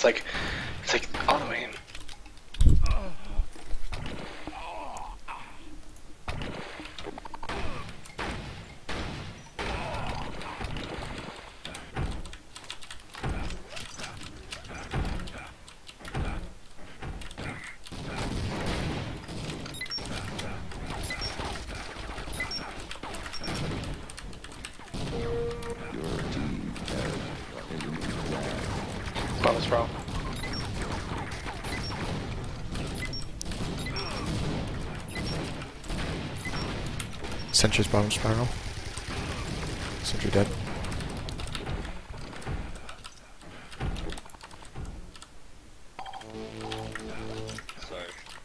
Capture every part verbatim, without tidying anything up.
like, it's like auto aim. Bonus bro. Sentry's bottom spiral. Sentry dead. Sorry.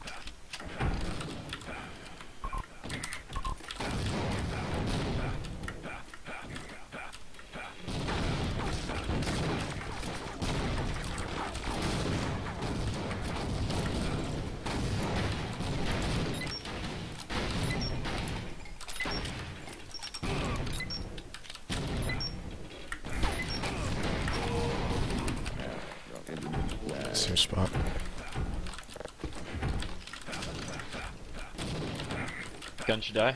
Same spot. Gun should die.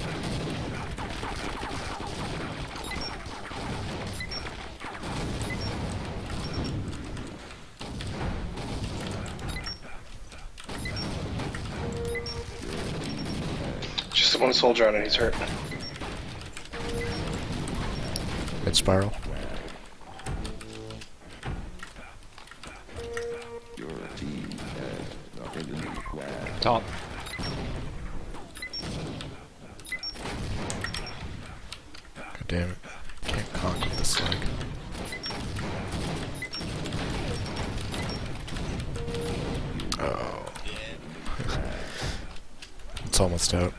Just one soldier on it, he's hurt. Mid spiral. Top. God damn it. Can't conk with this leg. Oh. It's almost out.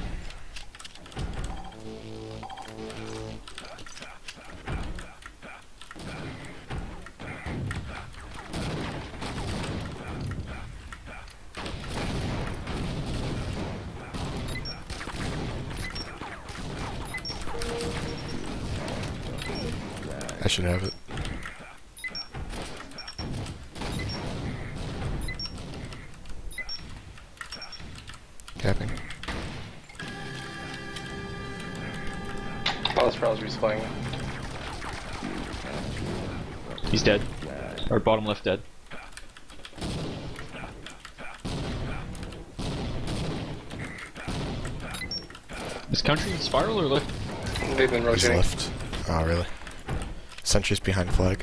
I should have it. Capping. Bonus bro is respawning. He's dead. Or bottom left dead. Is country spiral or left? They've been He's rotating. left. Oh, really? Sentry's behind flag.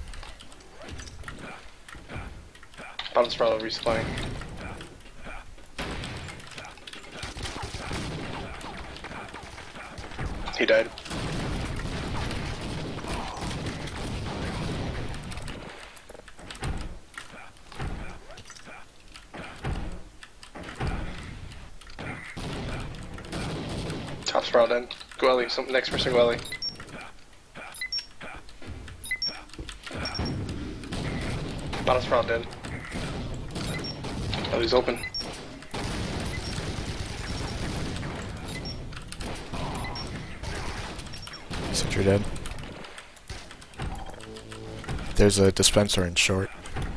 Bonus bro respawning. He died. Top spiral dead. Go Ellie, some next person go Ellie. Bottom spiral dead. Ellie's open. Sentry dead. There's a dispenser in short.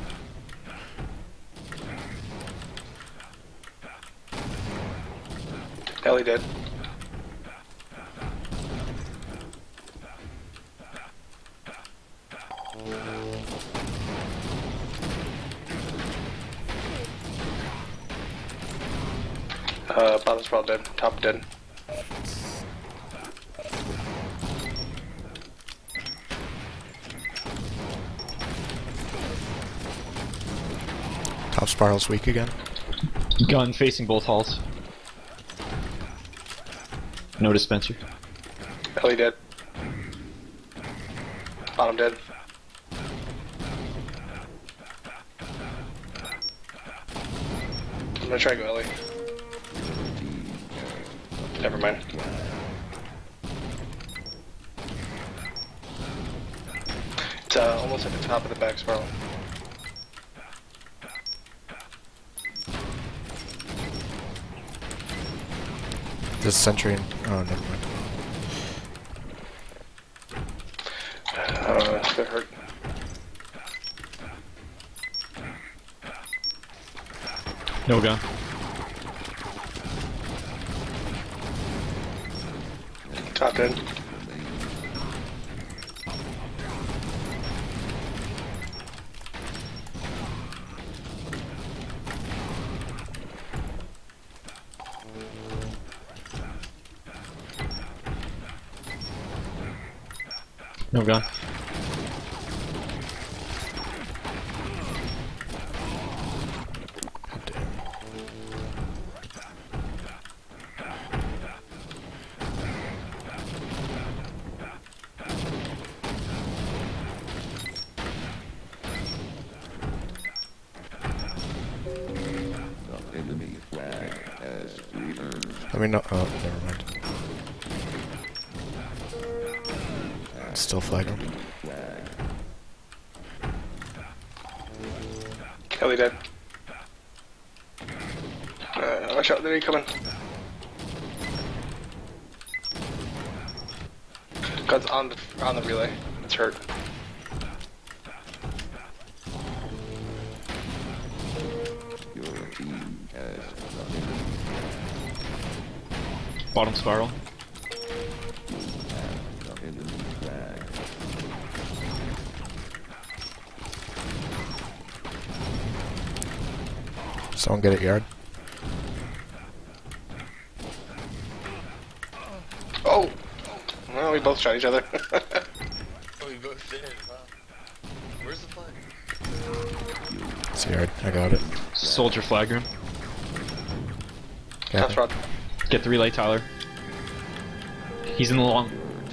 Ellie dead. Uh, bottom spiral dead. Top dead. Top spiral's weak again. Gun facing both halls. No dispenser. Ellie dead. Bottom dead. I'm gonna try to go Ellie. Never mind. It's uh, almost at the top of the back spiral. There's a sentry in. Oh, never mind. Uh, they're hurt. No gun. Top dead. No gun. God damn. Enemy flag has returned. Let me know. Oh, never mind. Still flagging. Kelly dead. Uh, watch out, they're coming. Gun's on the on the relay. It's hurt. Your team has the enemy Bottom spiral. the enemy flag. Someone get it yard. Oh! Well, we both shot each other. Oh, we both did. Wow. Where's the flag? It's yard. I got it. Soldier flag room. Got Top it. rod. Get the relay, Tyler. He's in the long.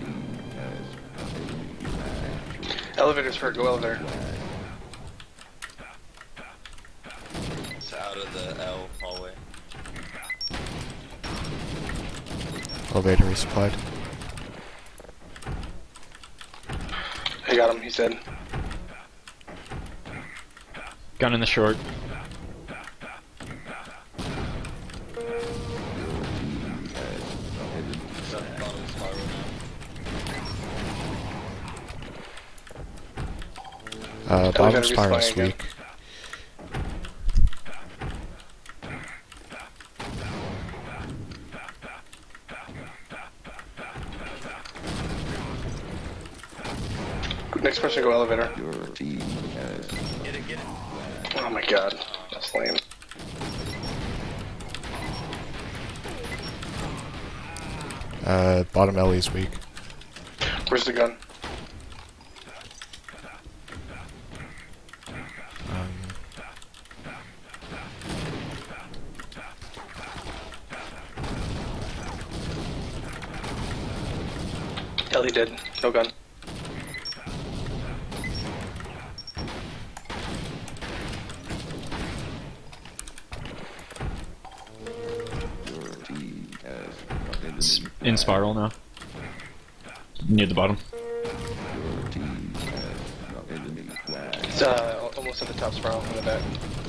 Elevator's hurt. Go elevator. It's out of the L hallway. Elevator resupplied. I got him. He's dead. Gun in the short. It's at the bottom spiral now. Uh, bottom Elevator spiral's respawning again. weak. Next person, go elevator. Your team has Get it, get it. Oh my god. That's lame. Uh, bottom Ellie's weak. Where's the gun? Um, Ellie dead. No gun. your team has the S- enemy In spiral now. Near the bottom. Your team has the enemy flag. It's uh, al- almost at the top spiral in the back.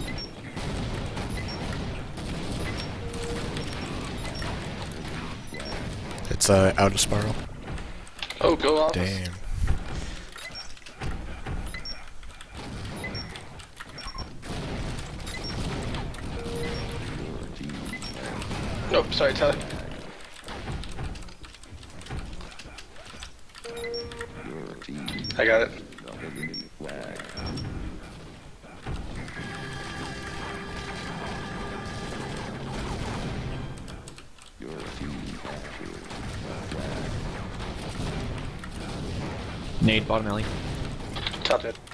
it's uh, out of spiral. Oh, go off. Damn. Your team Nope, sorry, Tyler. your team I got it. the enemy flag. Your team captured the flag. Nade, bottom alley. Top dead.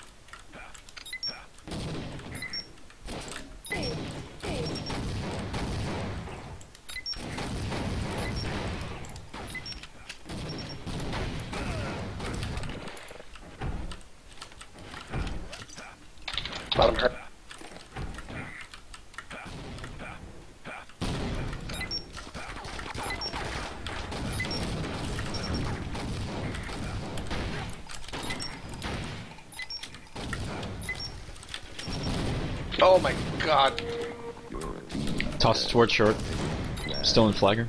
Bottom hurt. Oh my god. Your team Toss towards short. Still in flagger.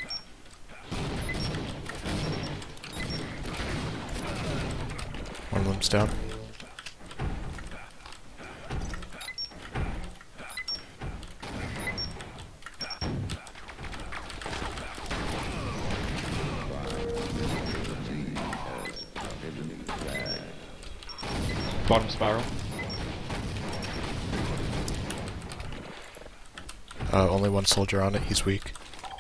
One of them's down. Bottom spiral. Uh, only one soldier on it, he's weak.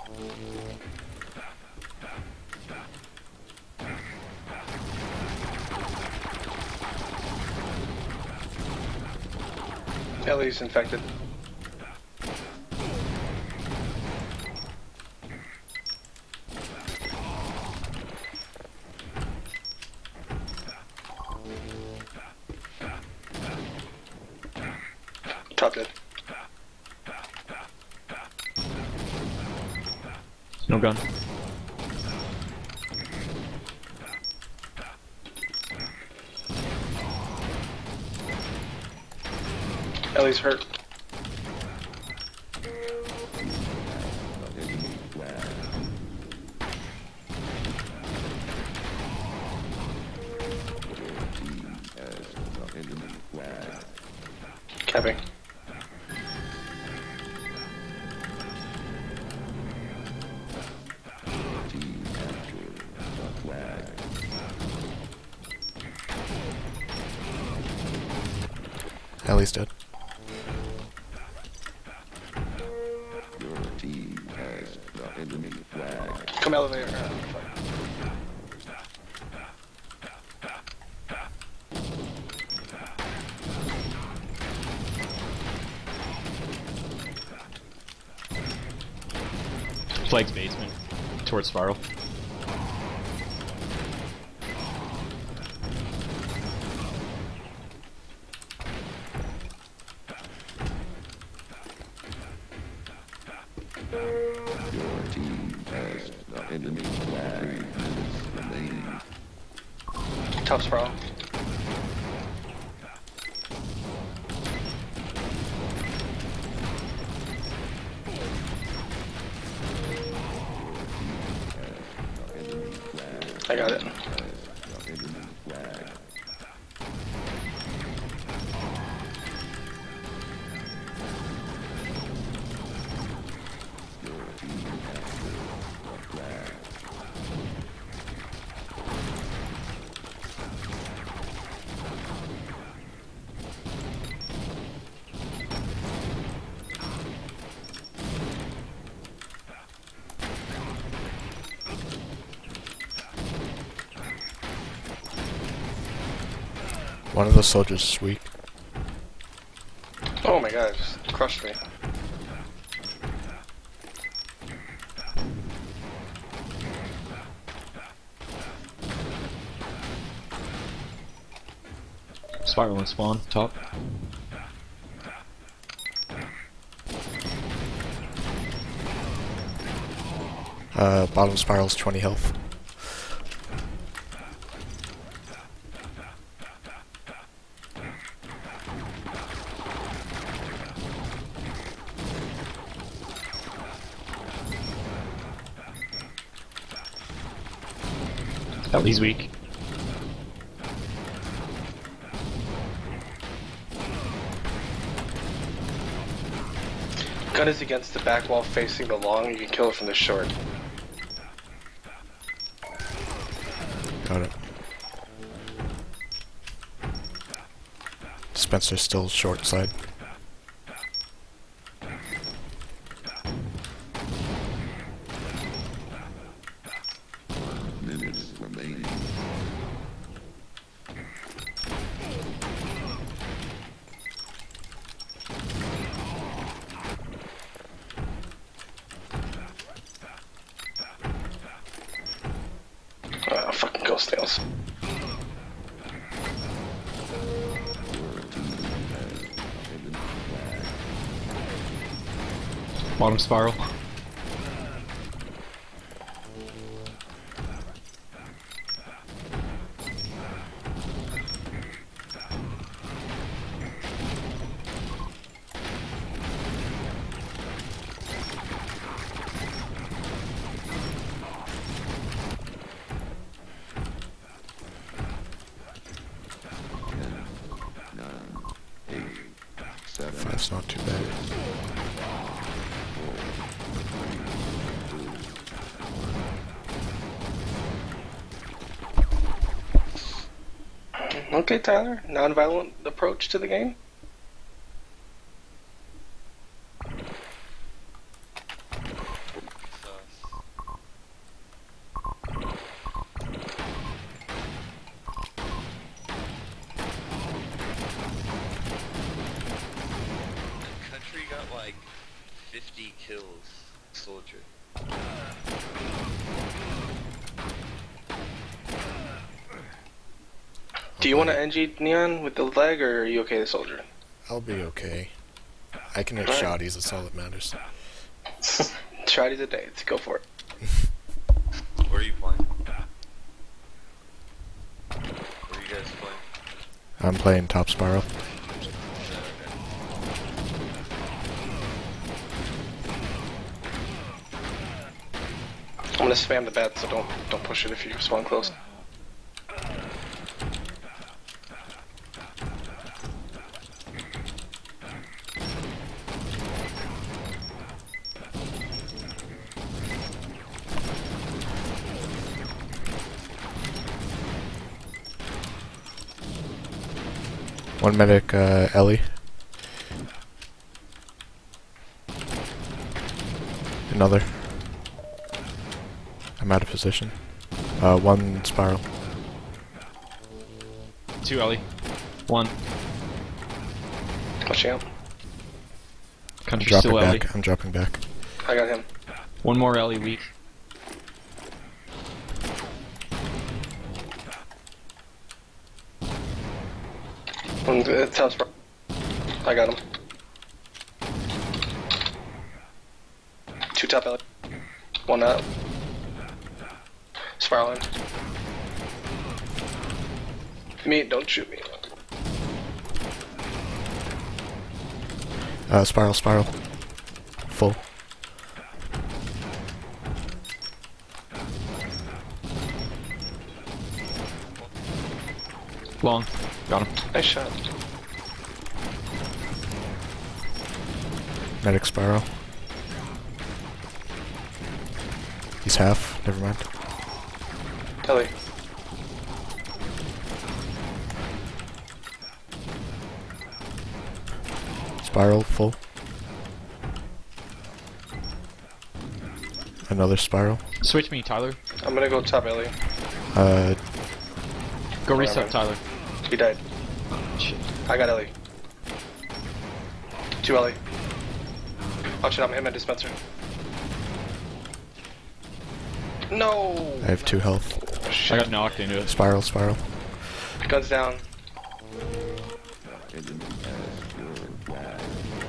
Ellie's infected. Top dead. No gun. Ellie's hurt. Capping. Ellie's dead. Your team has the enemy flag. Come elevator. Flag's basement. Towards spiral. Your team has the enemy flag. Minutes remaining. Top spiral. I got it. One of the soldiers is weak. Oh my god, just crushed me. Spiral and spawn. Top. Uh, bottom spiral's twenty health. Ellie's weak. Gun is against the back wall facing the long, you can kill it from the short. Got it. Spencer's still short side. Minutes remaining. Oh, fucking ghost nails. Bottom spiral. Five's not too bad. Okay, Tyler. Non-violent approach to the game. Country got like fifty kills, soldier. Do you want to N G Neon with the leg, or are you okay, the soldier? I'll be okay. I can hit Alright. shotties, that's all that matters. Shotties a day. Let's go for it. Where are you playing? Where are you guys playing? I'm playing top spiral. I'm gonna spam the bat, so don't don't push it if you spawn close. One medic, uh, Ellie. Another. I'm out of position. Uh, one spiral. Two Ellie. One. Watching out. I'm Country dropping still Ellie. back. I'm dropping back. I got him. One more Ellie weak. One, it's house. I got him. Two top Ellie. One out. Spiraling. Me, don't shoot me. Uh, spiral, spiral. Full. Long. Got him. Nice shot. Medic spiral. He's half. Never mind. Ellie. Spiral, full. Another spiral. Switch me, Tyler. I'm gonna go top Ellie. Uh, Go Alright, reset, man. Tyler. He died. Shit. I got Ellie. Two Ellie. Watch it, I'm him and dispenser. No! I have two health. Oh, I shit. got knocked into it. Spiral, spiral. Guns down. Enemy has your flag.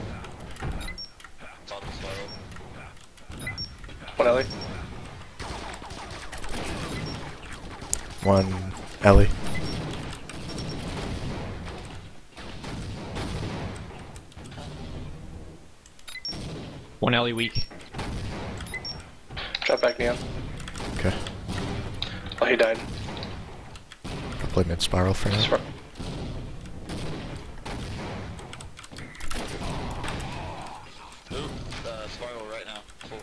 Top spiral. One Ellie. One Ellie. One Ellie weak. Drop back Neon. Okay. Oh, he died. I'll play mid spiral for now. Spir- Ooh, uh, spiral right now. Full.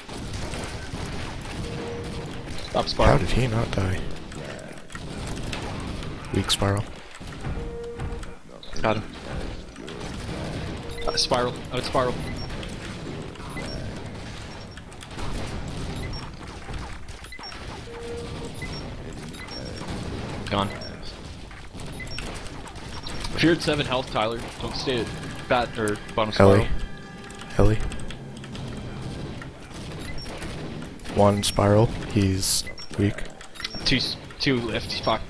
Top How spiral. did he not die? Weak spiral. Got him. Uh, spiral. Out spiral. Gone. If you're at seven health, Tyler, don't stay at bat or bottom spiral. Ellie. Ellie. One spiral. He's weak. Two, s- two lift. Fuck.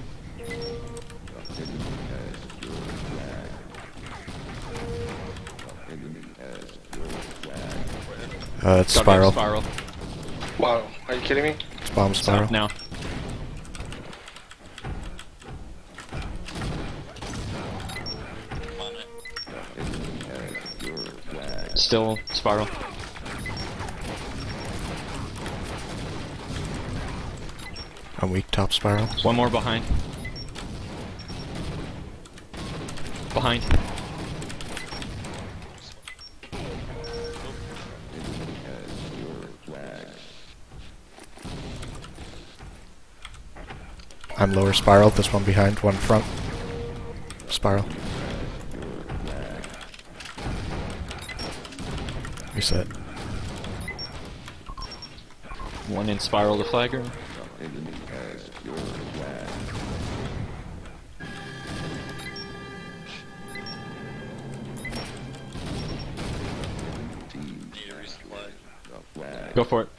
Enemy has your flag. Uh, it's Got spiral. Spiral. Wow, are you kidding me? It's bomb spiral. Stop now. I'm on it. Enemy has your flag. Still spiral. I'm weak top spiral. One more behind. Behind. Enemy has your flag. I'm lower spiral. This one behind. One front. Spiral. Reset. One in spiral to flagger. Enemy has your flag. Team Need a resupply. the flag. Go for it.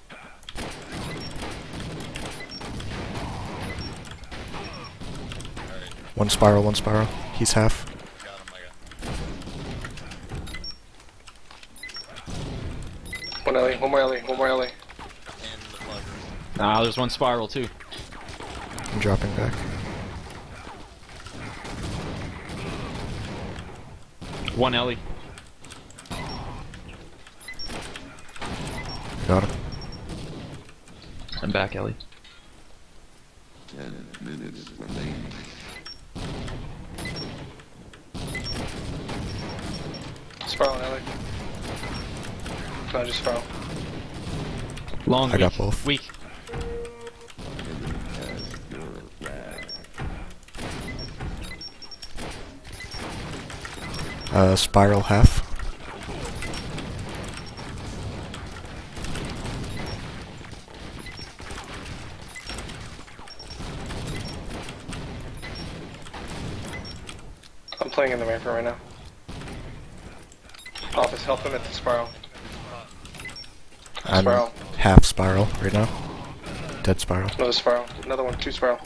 Alright, One Spiral, one Spiral. He's half. got him, I got One Ellie, one more Ellie, one more Ellie. And the flag. Ah, there's one spiral too. I'm dropping back. One Ellie. Got him. I'm back, Ellie. Ten minutes remaining. Spiral and Ellie. No, just Spiral. Long. I got weak. both. Weak. Enemy has your flag. Uh, Spiral half. I'm playing in the Viper right now. Office, help him at the Spiral. I'm Spiral. half Spiral right now. Dead Spiral. Another Spiral. Another one, two Spiral.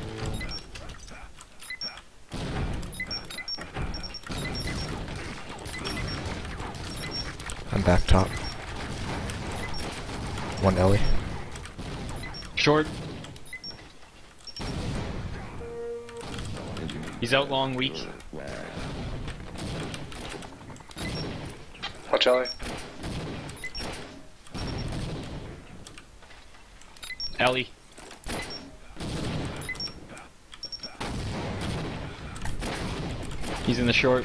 I'm back top. One Ellie. Short. Enemy He's out long, weak. flag. Watch Ellie. Ellie. He's in the short.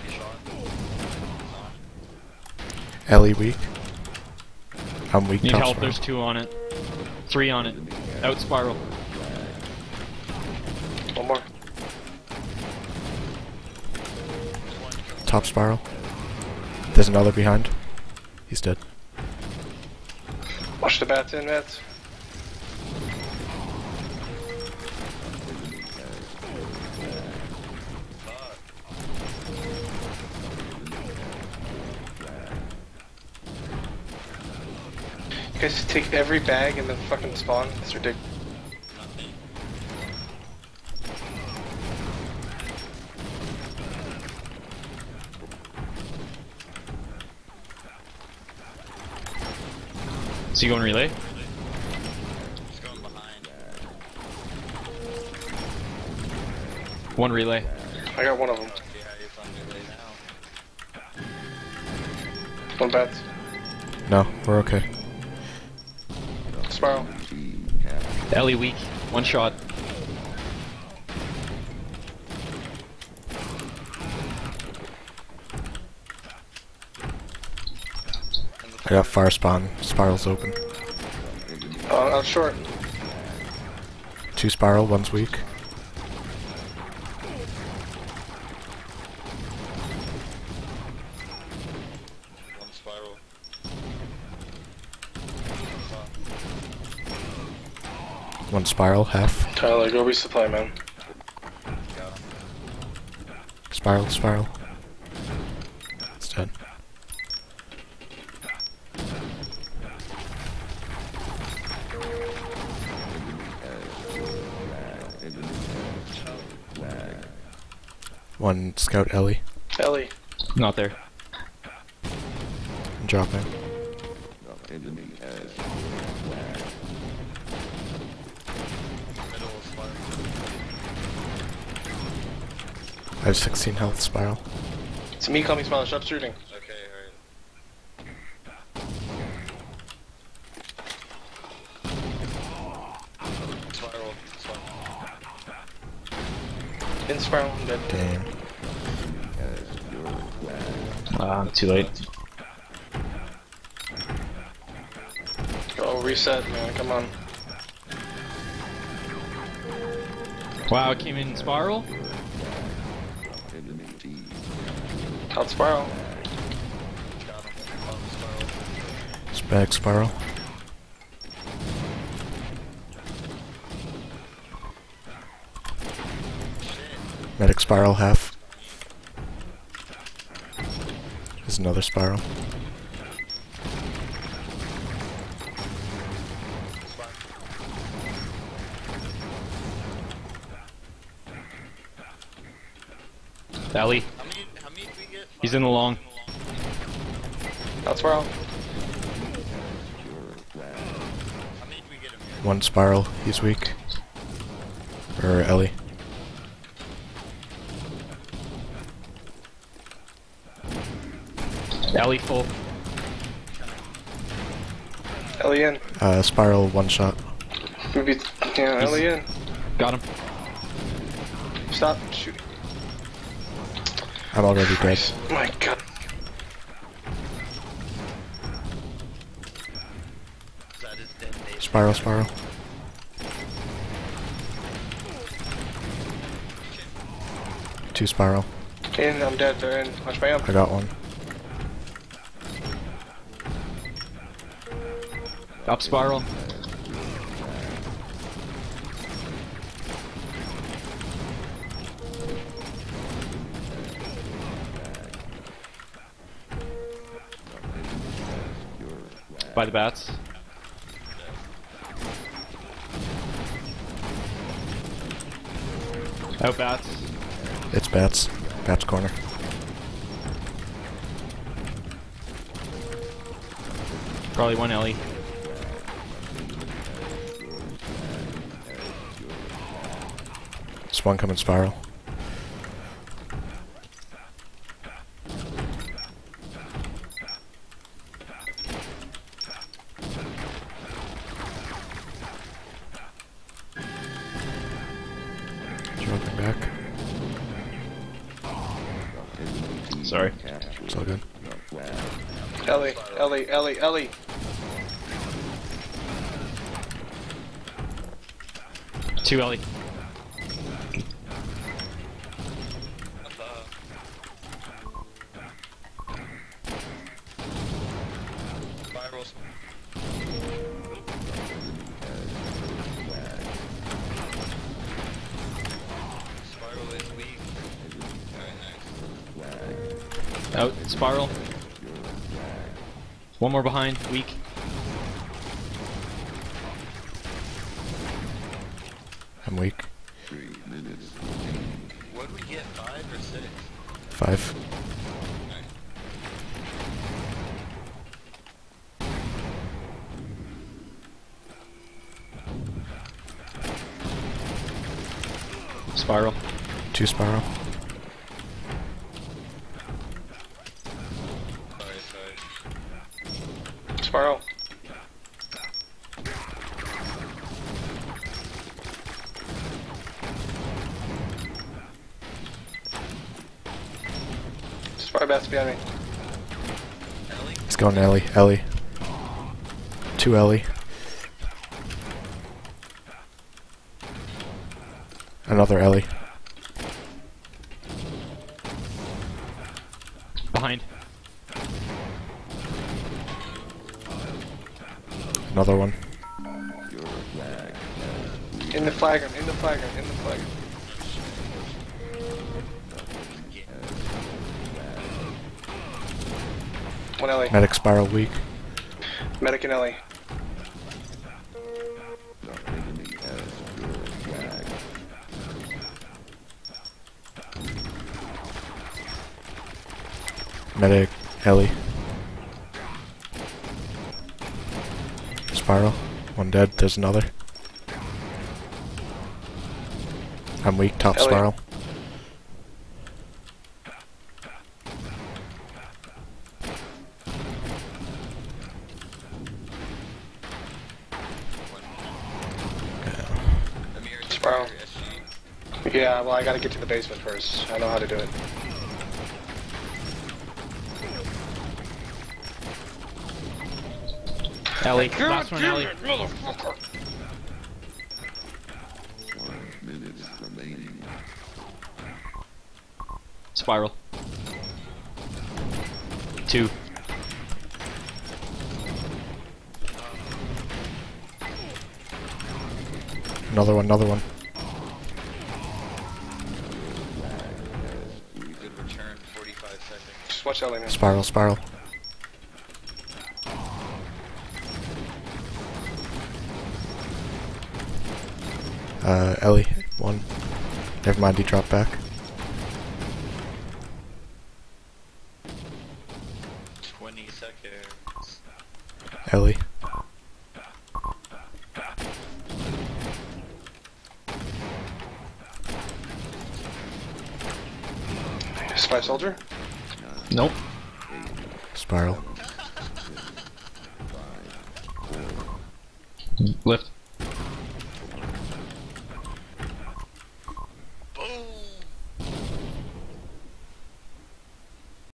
Ellie weak. I'm weak Need top help, Spiral. there's two on it. Three on it. Out spiral. One more. Top Spiral. There's another behind. He's dead. Watch the bats in, bats. You guys just take every bag and then fucking spawn. It's ridiculous. Is he going relay? He's going behind. One relay. I got one of them. Okay, how you fun relay now? One bats. No, we're okay. Spiral. Team captured. Ellie weak. One shot. And the I got fire spawn. Spiral's open. Uh, out short. Two Spiral, one's weak. one spiral. One Spiral, half. Tyler, go resupply, man. Got him. Spiral, Spiral. It's dead. Enemy has flag. One Scout Ellie. Ellie. Not there. I'm dropping. Enemy has flag. Middle of spiral. I have sixteen health Spiral. It's me coming, Spiral. Stop shooting. Okay, alright. Spiral. Spiral. In Spiral. I'm dead. Damn. Has your flag. Ah, too late. Go reset, man. Come on. Wow, it came in spiral? Out spiral. Got him. Oh, spiral. Spag spiral. Shit. Medic spiral half. There's another spiral. Ellie. How many, how many did we get? He's in the long. Out spiral. How many did we get him here? One spiral. He's weak. Or Ellie. Ellie full. Ellie in. Uh, spiral one shot. Maybe. Yeah, Ellie in. Got him. Stop shooting. I'm already dead. Oh my god. That is detonation. Spiral, spiral. Two spiral. In, I'm dead, they're in. Watch my amp. I got one. Up spiral. By the bats. Out bats. It's bats. Bats corner. Probably one Ellie. Just one coming spiral. Jumping back. Sorry. It's all good. Ellie, Ellie, Ellie, Ellie. Two Ellie. Spirals. Spiral is weak. Very nice. Out spiral. One more behind. Weak. I'm weak. What did we get? Five or six? Five. Spiral. Two spiral. Sorry, sorry. Spiral. Spiral bats behind me. Ellie? He's going Ellie. Ellie. Two Ellie. Another Ellie. Behind. Another one. In the flagger, in the flagger, in the flagger. One Ellie. Medic spiral weak. Medic and Ellie. Medic Ellie. Spiral. One dead. There's another. I'm weak. Top Ellie. spiral. Amir, did you Spiral. get your S G? Yeah, well, I gotta get to the basement first. I know how to do it. Ellie. Last one Ellie. Minutes remaining. Spiral. Two. Another one, another one. Good return, forty-five seconds. Just watch out, Lena. Spiral, spiral. Uh, Ellie, one. Never mind, he dropped back. twenty seconds. Ellie. Spy soldier. Nope. Spiral. Lift. Boom!